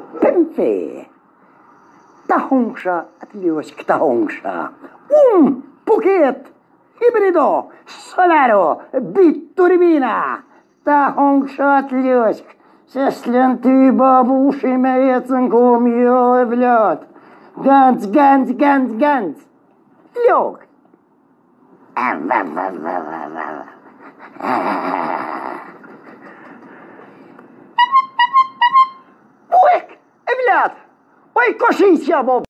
Pimfee. Ta hongsha, atliosk ta hongsha. Puket. Hybrido. Solaro. Bitturbina. Ta hongsha atliosk. Сеслен ты, бабуши, меценком ее в лед. Ганц. Лег. Уик, в лед. Ой, кошись я, баб.